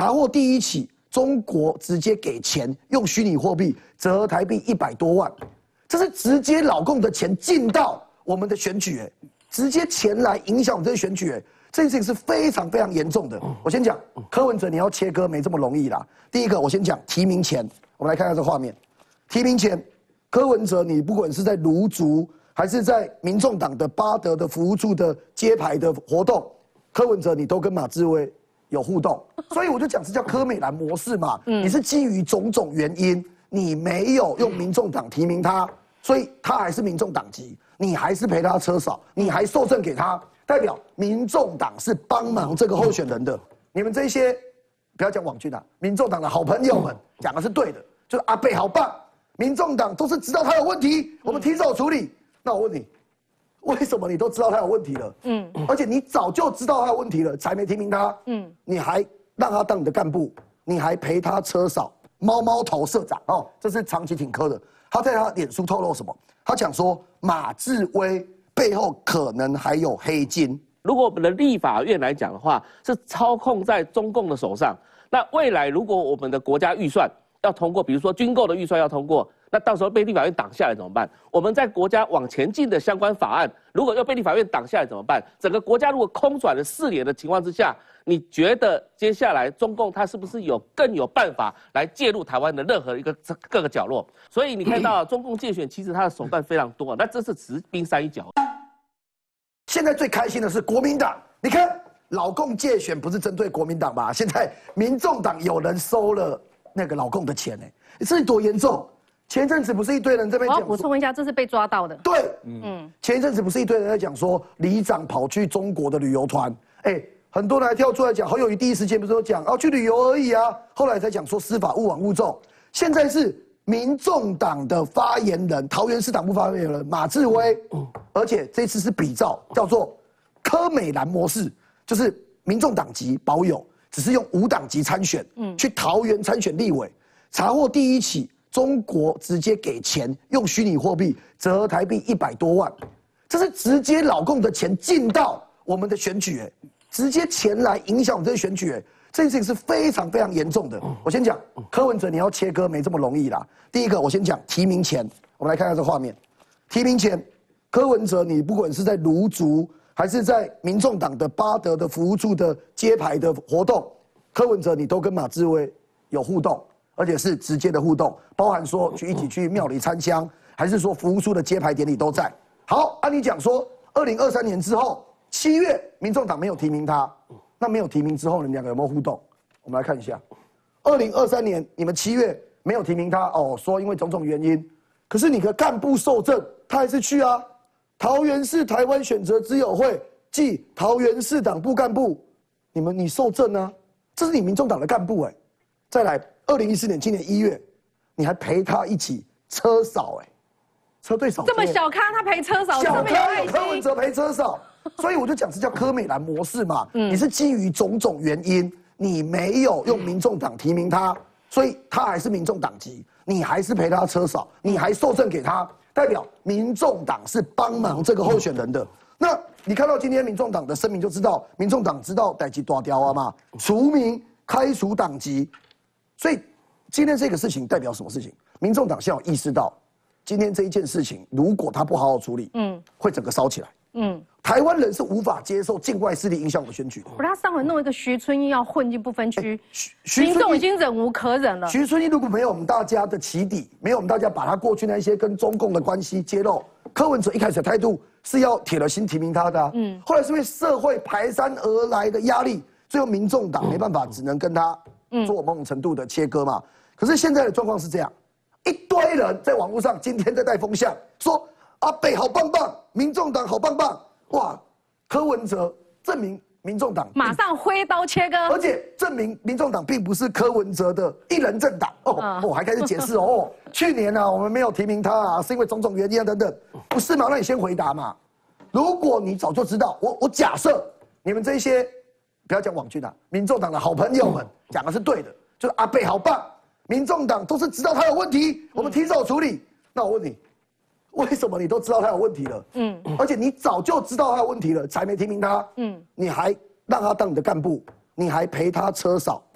查获第一起中国直接给钱用虚拟货币折合台币100多万，这是直接老共的钱进到我们的选举，直接钱来影响我们这个选举，这件事情是非常非常严重的。我先讲柯文哲，你要切割没这么容易啦。第一个，我先讲提名前，我们来看看这画面。提名前，柯文哲，你不管是在芦竹，还是在民众党的八德的服务处的揭牌的活动，柯文哲你都跟马志威有互动，所以我就讲是叫柯美兰模式嘛。你是基于种种原因，你没有用民众党提名他，所以他还是民众党籍，你还是赔他车少，你还受赠给他，代表民众党是帮忙这个候选人的。你们这些不要讲网军啊，民众党的好朋友们讲的是对的，就是阿贝好棒，民众党都是知道他有问题，我们提早处理。那我问你，为什么你都知道他有问题了？而且你早就知道他有问题了，才没提名他。你还让他当你的干部，你还陪他车少，猫猫头社长哦，这是长期挺柯的。他在他脸书透露什么？他讲说马志威背后可能还有黑金。 如果我们的立法院来讲的话，是操控在中共的手上。那未来如果我们的国家预算要通过，比如说军购的预算要通过，那到时候被立法院挡下来怎么办？我们在国家往前进的相关法案，如果又被立法院挡下来怎么办？整个国家如果空转了4年的情况之下，你觉得接下来中共它是不是更有办法来介入台湾的任何一个各个角落？所以你看到中共介选，其实它的手段非常多，那这是只是冰山一角。 现在最开心的是国民党，你看老共介选不是针对国民党吧？现在民众党有人收了那个老共的钱这是多严重？前一阵子不是一堆人这边讲， 我要补充一下，这是被抓到的。 对，前一阵子不是一堆人在讲说，里长跑去中国的旅游团，很多人还跳出来讲，侯友宜第一时间不是都讲去旅游而已啊，后来才讲说司法误往误重，现在是民众党的发言人，桃园市党部发言人马志威，而且这次是比照叫做柯美兰模式，就是民众党籍保有，只是用无党籍参选，去桃园参选立委，查获第一起中国直接给钱用虚拟货币折合台币100多万，这是直接老共的钱进到我们的选举，直接钱来影响我们这个选举，这件事情是非常非常严重的。我先讲柯文哲，你要切割没这么容易啦。第一个，我先讲提名前，我们来看看这画面。提名前，柯文哲，你不管是在芦竹，还是在民众党的八德的服务处的揭牌的活动，柯文哲你都跟马志威有互动，而且是直接的互动，包含说一起去庙里参香，还是说服务处的揭牌典礼都在。好，按你讲说，2023年之后7月，民众党没有提名他，那没有提名之后，你们两个有没有互动？我们来看一下，2023年你们7月没有提名他，说因为种种原因，可是你的干部受赠，他还是去啊。桃园市台湾选择之友会暨桃园市党部干部，你受赠啊，这是你民众党的干部再来，2014年今年1月，你还陪他一起车少车队少， 这么小咖他陪车少， 小咖有柯文哲陪车少，所以我就讲是叫柯美兰模式嘛。你是基于种种原因，你没有用民众党提名他，所以他还是民众党籍，你还是陪他车少，你还受赠给他，代表民众党是帮忙这个候选人的。那你看到今天民众党的声明就知道，民众党知道代志大条嘛，除名开除党籍，所以今天这个事情代表什么事情？民众党先有意识到，今天这一件事情，如果他不好好处理，会整个烧起来。台湾人是无法接受境外势力影响我们选举的。 他上回弄一个徐春英要混进不分区， 徐民众已经忍无可忍了。 徐春英如果没有我们大家的起底，没有我们大家把他过去那些跟中共的关系揭露，柯文哲一开始的态度是要铁了心提名他的后来是因为社会排山而来的压力，最后民众党没办法，只能跟他做某种程度的切割嘛。可是现在的状况是这样，一堆人在网络上今天在带风向，说阿北好棒棒，民众党好棒棒，哇，柯文哲证明民众党马上挥刀切割， 而且证明民众党并不是柯文哲的一人政党我还开始解释去年我们没有提名他是因为种种原因等等，不是嘛？那你先回答嘛。如果你早就知道，我假设你们这些不要讲网军民众党的好朋友们讲的是对的，就是阿北好棒，民众党都是知道他有问题，我们提早处理。那我问你，为什么你都知道他有问题了？而且你早就知道他有问题了，才没提名他。你还让他当你的干部，你还陪他车少，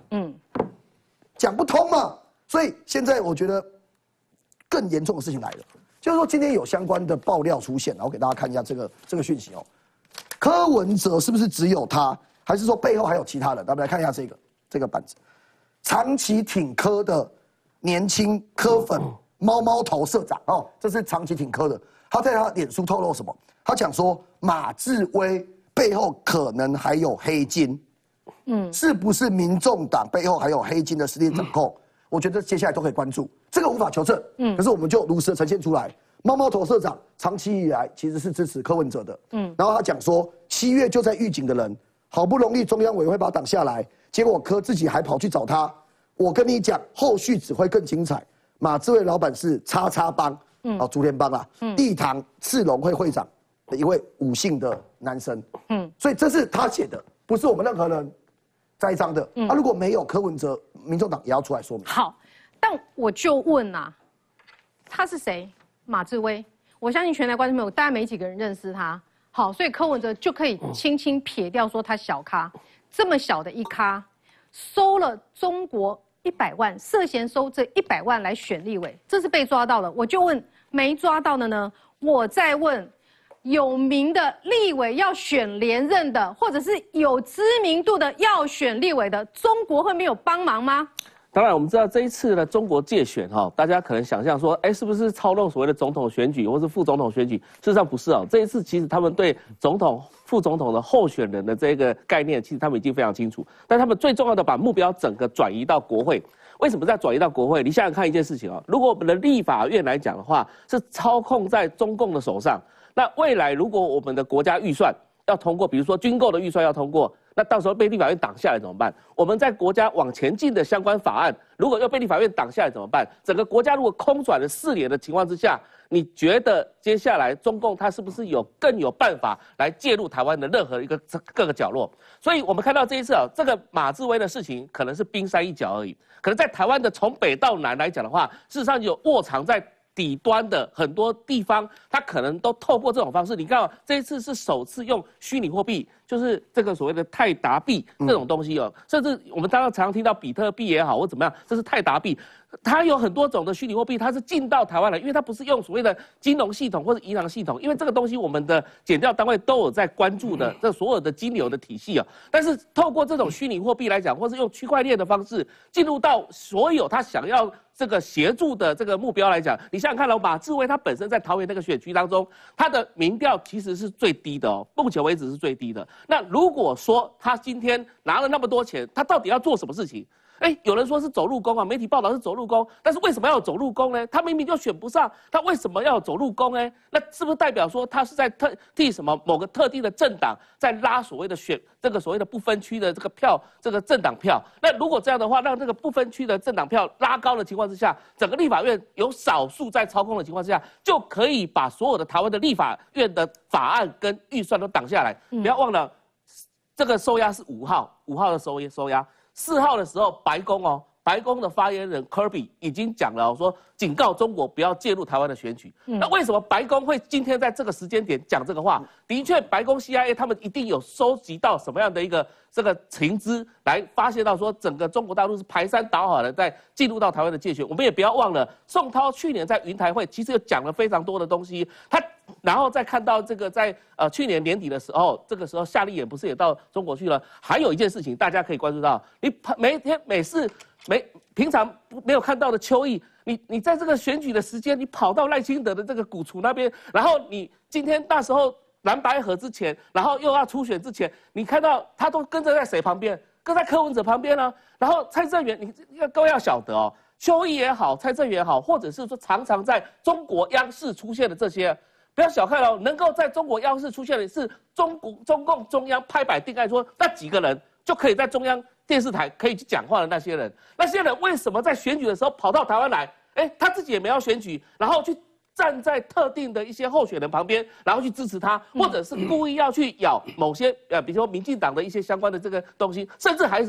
讲不通嘛。所以现在我觉得更严重的事情来了，就是说今天有相关的爆料出现，然后给大家看一下这个讯息哦。柯文哲是不是只有他，还是说背后还有其他人？咱们来看一下这个板子，长期挺柯的年轻柯粉猫猫头社长哦，这是长期挺柯的。他在他脸书透露什么？他讲说马志威背后可能还有黑金，是不是民众党背后还有黑金的实力掌控？我觉得接下来都可以关注，这个无法求证，可是我们就如实的呈现出来。猫猫头社长长期以来其实是支持柯文哲的，然后他讲说7月就在预警的人，好不容易中央委员会把他挡下来，结果柯自己还跑去找他。我跟你讲，后续只会更精彩。马志威老板是叉叉帮，竹联帮啊，地堂赤龙会会长的一位武姓的男生，所以这是他写的，不是我们任何人栽赃的。如果没有柯文哲，民众党也要出来说明。 好，但我就问啊，他是谁？马志威，我相信全台观众朋友大概没几个人认识他。好，所以柯文哲就可以轻轻撇掉说他小咖，这么小的一咖，收了中国100万，涉嫌收这100万来选立委，这是被抓到了。我就问没抓到的呢？我再问有名的立委要选连任的，或者是有知名度的要选立委的，中国会没有帮忙吗？ 当然，我们知道这一次的中国介选大家可能想象说，是不是操弄所谓的总统选举或是副总统选举？事实上不是哦。这一次其实他们对总统、副总统的候选人的这个概念，其实他们已经非常清楚。但他们最重要的把目标整个转移到国会。为什么在转移到国会？你想想看一件事情如果我们的立法院来讲的话，是操控在中共的手上。那未来如果我们的国家预算要通过，比如说军购的预算要通过，那到时候被立法院挡下来怎么办？我们在国家往前进的相关法案，如果又被立法院挡下来怎么办？整个国家如果空转了4年的情况之下，你觉得接下来中共它是不是更有办法来介入台湾的任何一个各个角落？所以我们看到这一次这个马志威的事情可能是冰山一角而已，可能在台湾的从北到南来讲的话，事实上有卧藏在底端的很多地方，它可能都透过这种方式。你看这一次是首次用虚拟货币，就是这个所谓的泰达币这种东西甚至我们常常听到比特币也好或怎么样，这是泰达币。它有很多种的虚拟货币，它是进到台湾来，因为它不是用所谓的金融系统或者银行系统，因为这个东西我们的检调单位都有在关注的，这所有的金流的体系但是透过这种虚拟货币来讲，或是用区块链的方式进入到所有他想要这个协助的这个目标来讲，你想想看马志威他本身在桃园那个选区当中，他的民调其实是最低的目前为止是最低的。那如果说他今天拿了那么多钱，他到底要做什么事情？有人说是走路工媒体报道是走路工，但是为什么要走路工呢？他明明就选不上，他为什么要走路工呢？那是不是代表说他是在替某个特定的政党在拉所谓的这个所谓的不分区的这个票，这个政党票？那如果这样的话，让这个不分区的政党票拉高的情况之下，整个立法院有少数在操控的情况之下，就可以把所有的台湾的立法院的法案跟预算都挡下来。不要忘了，这个收押是5号的收押。4号的时候，白宫的发言人 Kirby 已经讲了说，警告中国不要介入台湾的选举。那为什么白宫会今天在这个时间点讲这个话？的确，白宫 CIA 他们一定有收集到什么样的一个这个情资，来发现到说整个中国大陆是排山倒海的在进入到台湾的界选。我们也不要忘了，宋涛去年在云台会其实有讲了非常多的东西，然后再看到这个在去年年底的时候，这个时候夏立言不是也到中国去了？还有一件事情大家可以关注到，你平常没有看到的邱毅，你在这个选举的时间，你跑到赖清德的这个古厝那边，然后你今天那时候蓝白合之前，然后又要初选之前，你看到他都跟着在谁旁边？跟在柯文哲旁边呢？然后蔡正元，各位要晓得邱毅也好，蔡正元也好，或者是说常常在中国央视出现的这些。不要小看能够在中国央视出现的是中共中央拍板定案说那几个人就可以在中央电视台可以去讲话的那些人为什么在选举的时候跑到台湾来？他自己也没有选举，然后去站在特定的一些候选人旁边，然后去支持他，或者是故意要去咬某些比如说民进党的一些相关的这个东西，甚至还是什么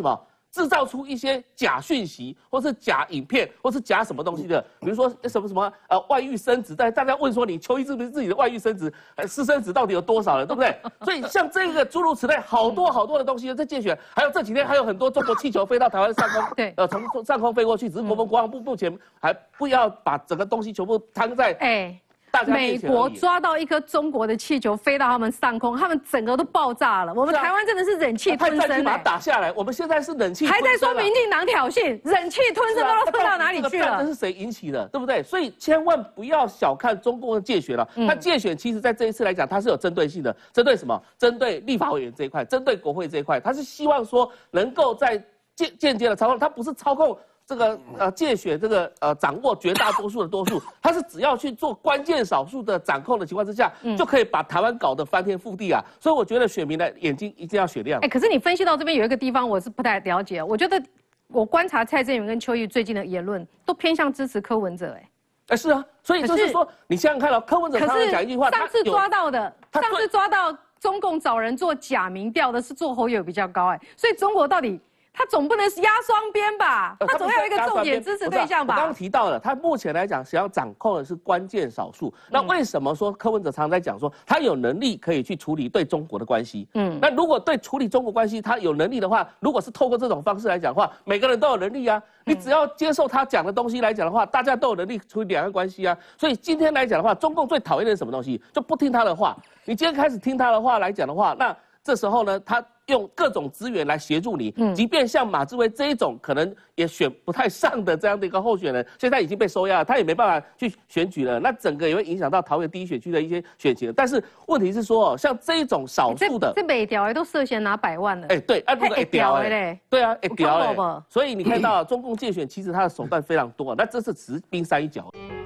制造出一些假讯息，或是假影片，或是假什么东西的，比如说什么外遇生子，大家问说你邱毅是不是自己的外遇生子，私生子到底有多少了，对不对？所以像这个诸如此类，好多的东西在介选，还有这几天还有很多中国气球飞到台湾上空， 对， 从上空飞过去，只是我们国防部目前还不要把整个东西全部摊在美国抓到一颗中国的气球飞到他们上空，他们整个都爆炸了。我们台湾真的是忍气吞声， 把它打下来。我们现在是忍气吞声， 还在说民进党挑衅，忍气吞声都吞到哪里去了？ 这是谁引起的，对不对？所以千万不要小看中共的介选了。他介选其实在这一次来讲，它是有针对性的，针对什么？针对立法委员这一块，针对国会这一块，他是希望说能够在间接的操控，他不是操控。这个介选这个掌握绝大多数的多数，他是只要去做关键少数的掌控的情况之下，就可以把台湾搞得翻天覆地啊！所以我觉得选民的眼睛一定要雪亮。 可是你分析到这边有一个地方我是不太了解，我觉得我观察蔡正元跟邱毅最近的言论都偏向支持柯文哲， 是啊，所以就是说你想想看哦，柯文哲常常讲一句话， 上次抓到中共找人做假民调的是做侯友比较高，所以中国到底？他总不能是压双边吧？他总要有一个重点支持对象吧？ 我刚刚提到了，他目前来讲想要掌控的是关键少数。那为什么说柯文哲常常在讲说他有能力可以去处理对中国的关系？那如果对处理中国关系他有能力的话，如果是透过这种方式来讲的话，每个人都有能力啊。你只要接受他讲的东西来讲的话，大家都有能力处理两岸关系啊。所以今天来讲的话，中共最讨厌的是什么东西？就不听他的话。你今天开始听他的话来讲的话，那这时候呢，他用各种资源来协助你，即便像马志威这一种可能也选不太上的这样的一个候选人，现在已经被收押了，他也没办法去选举了，那整个也会影响到桃园第一选区的一些选情。但是问题是说，像这一种少数的， 这每条都涉嫌拿100万了。 对，如果条对啊， 条所以你看到中共介选其实他的手段非常多，那这是只是冰山一角。